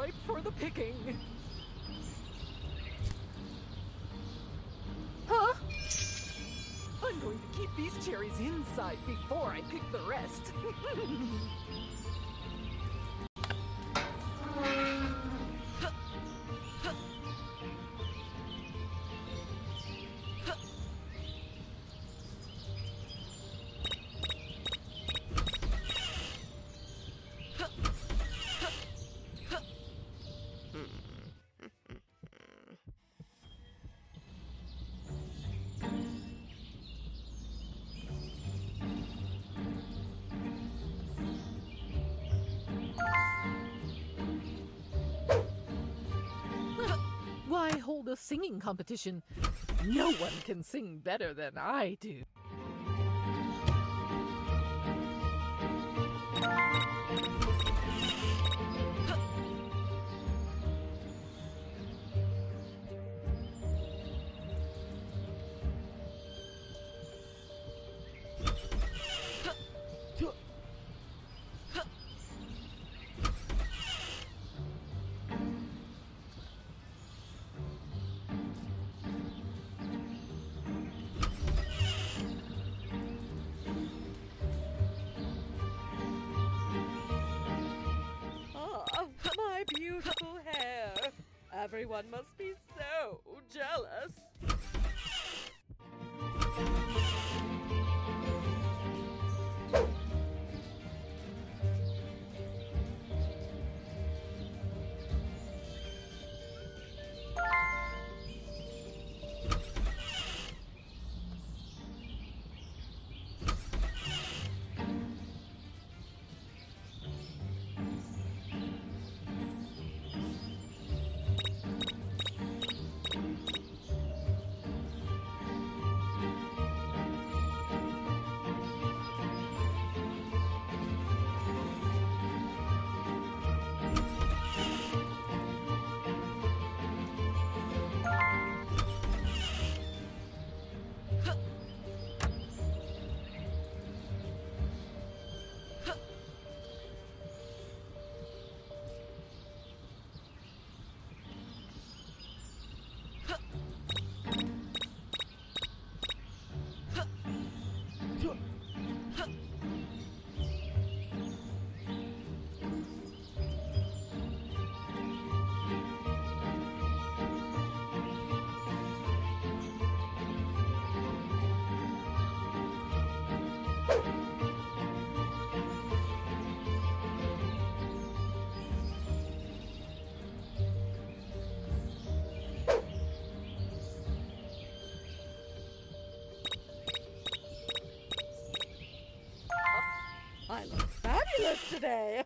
ripe for the picking. Huh? I'm going to keep these cherries inside before I pick the rest. Why hold a singing competition? No one can sing better than I do. My beautiful hair. Everyone must be so jealous. I look fabulous today.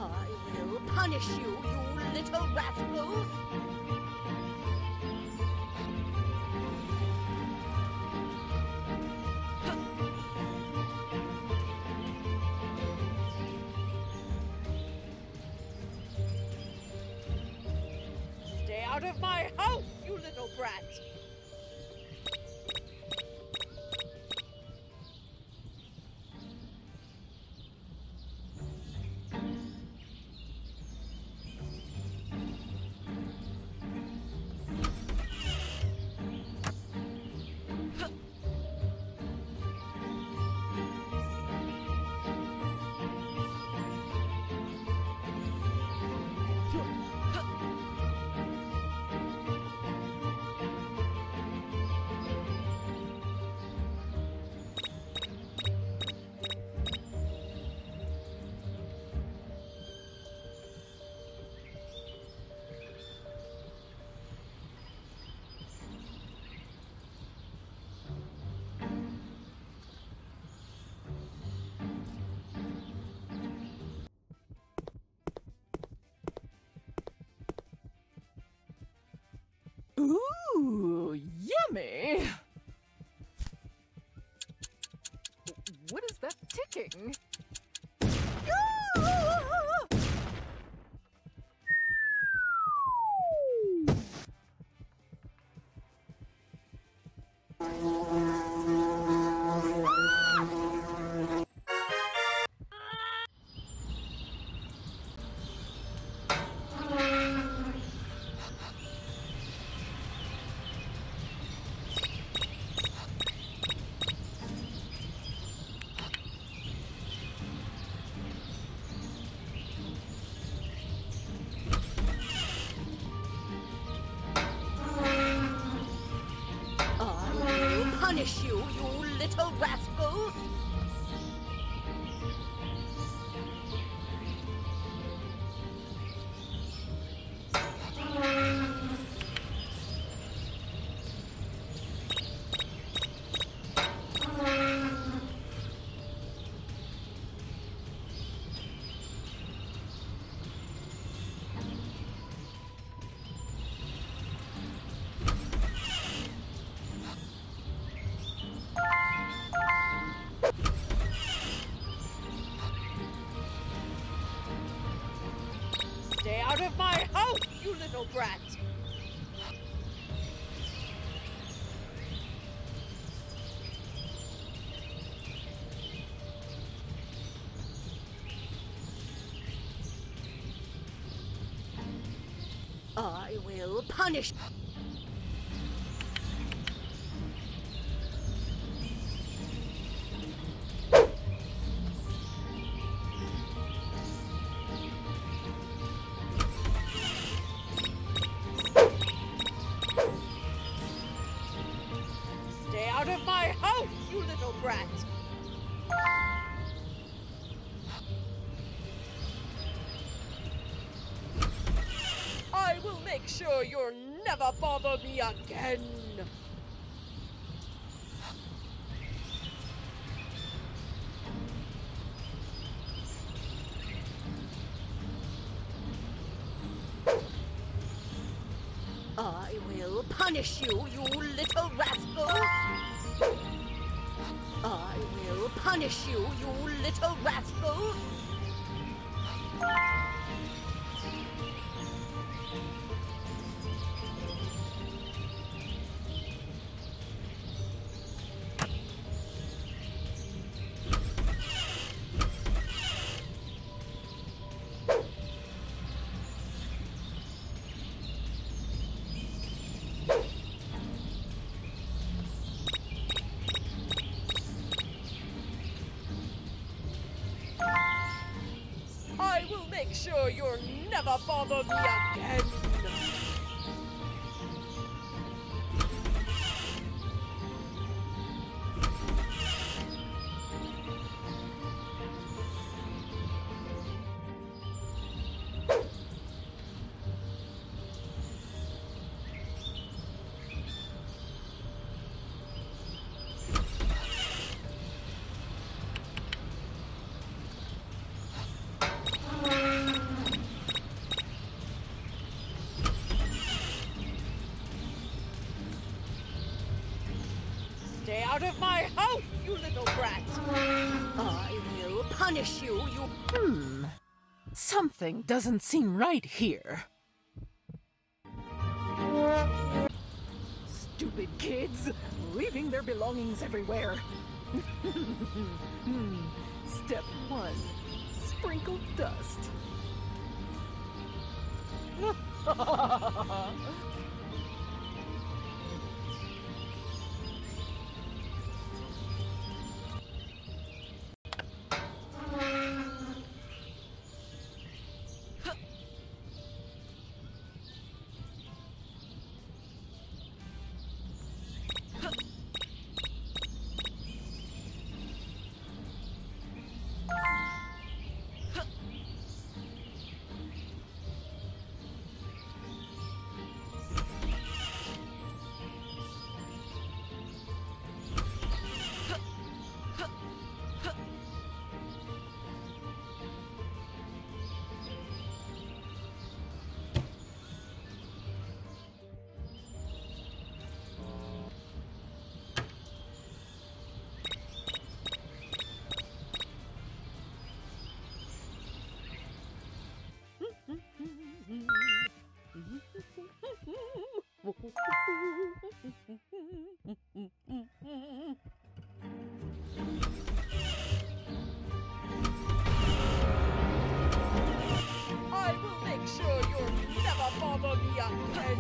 I will punish you, you little rascals! out of my house, you little brat! Ooh, yummy! What is that ticking? Ah! I will punish you, you little rascals! Stay out of my house, you little brat! I will punish. Stay out of my house, you little brat! I will make sure you'll never bother me again! I will punish you, you little rascals! I will punish you, you little rascals! I will make sure you'll never bother me again! Stay out of my house, you little brat! I will punish you, you... Something doesn't seem right here. Stupid kids, leaving their belongings everywhere. Step 1, sprinkle dust. I will make sure you'll never bother me again.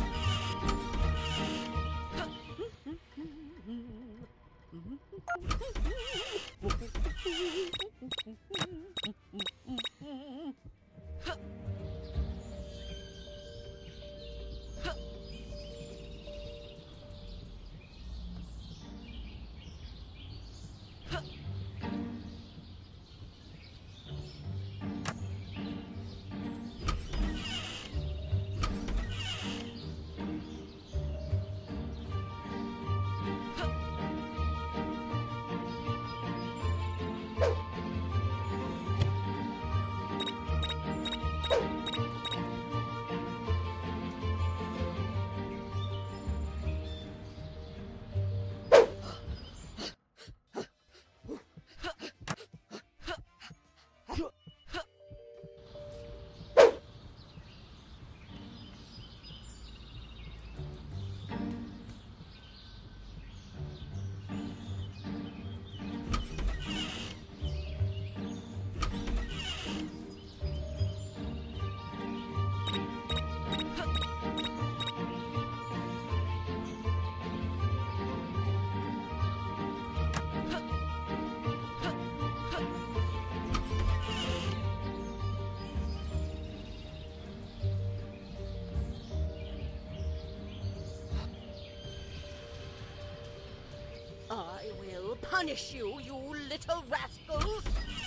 I will punish you, you little rascals!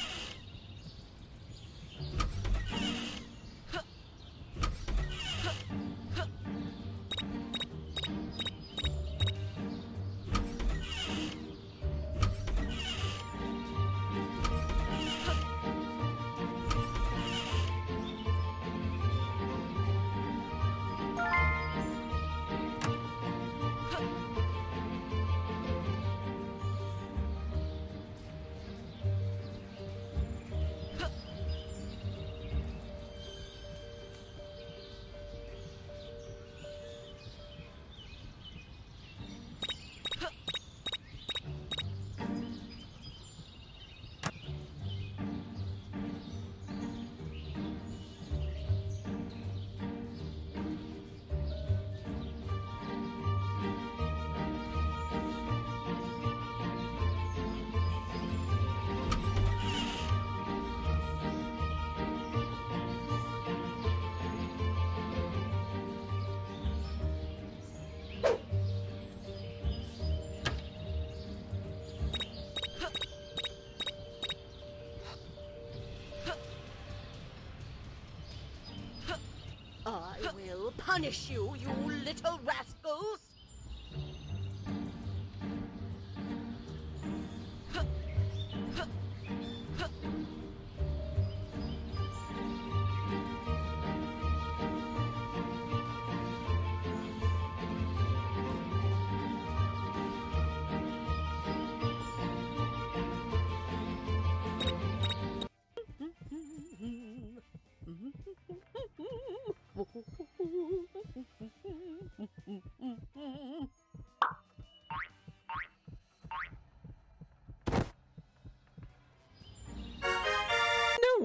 I will punish you, you little rascals!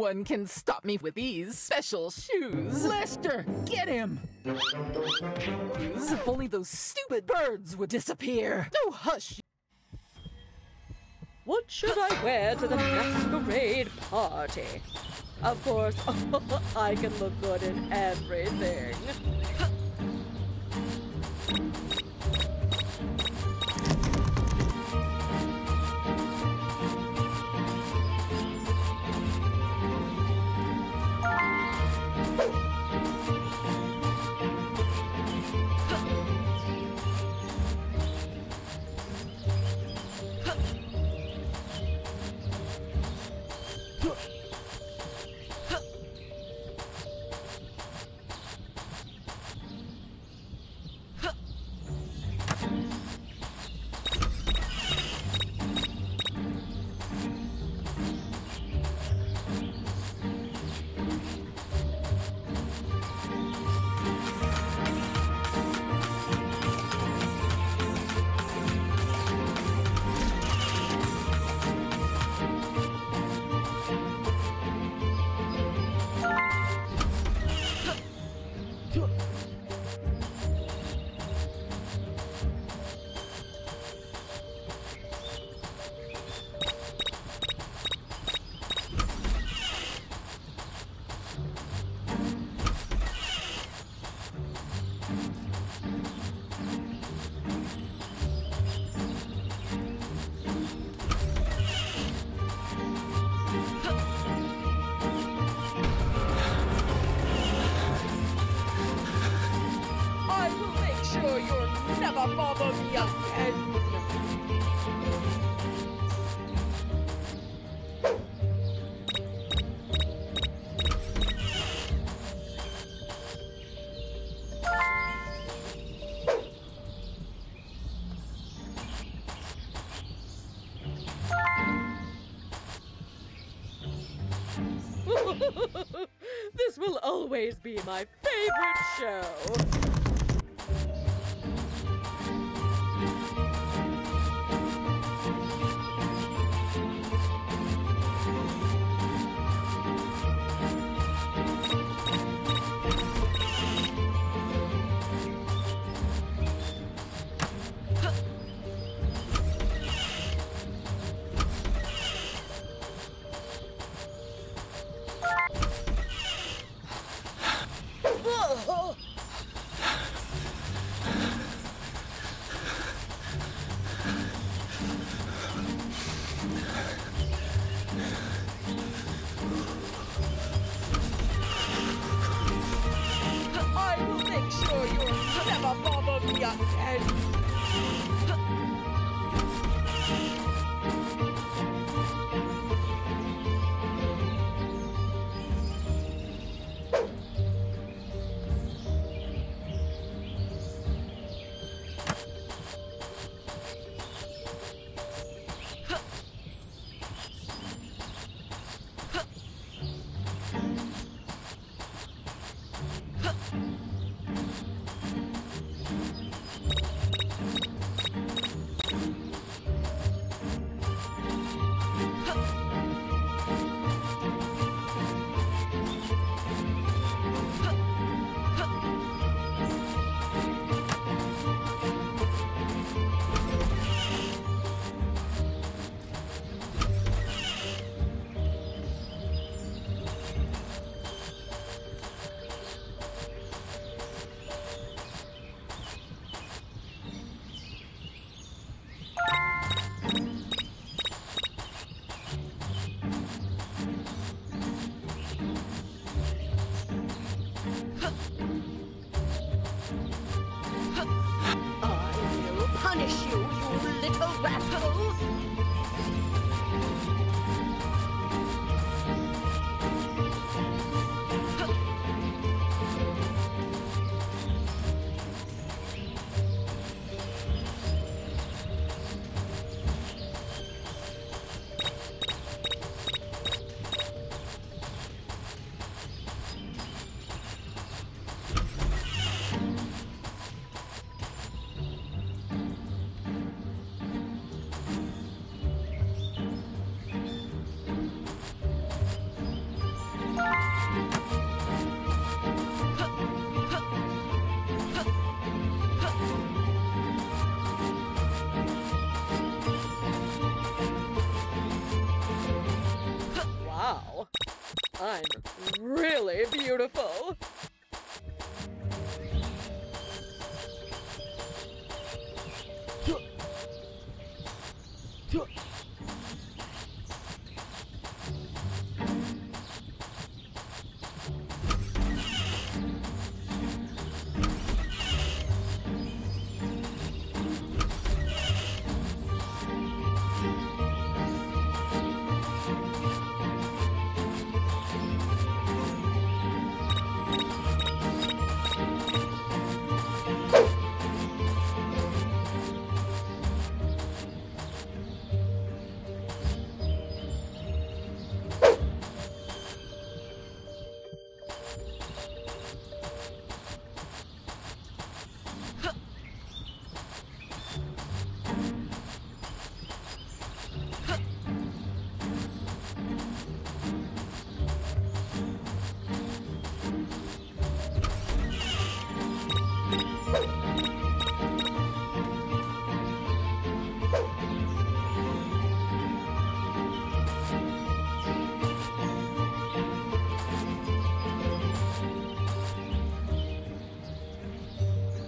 one can stop me with these special shoes. Lester, get him! If only those stupid birds would disappear. Oh, hush. What should I wear to the masquerade party? Of course, I can look good in everything. I will make sure you'll never bother me again. This will always be my favorite show. I will make sure you'll never bother me again. I will punish you, you little rascals!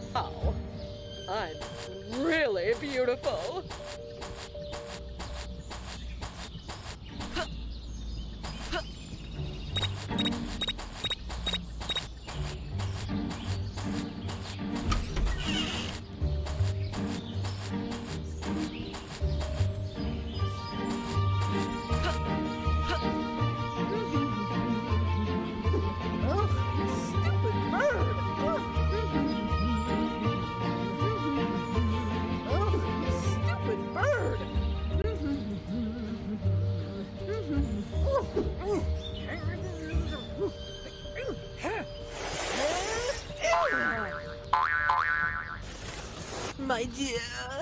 Wow, I'm really beautiful. My dear,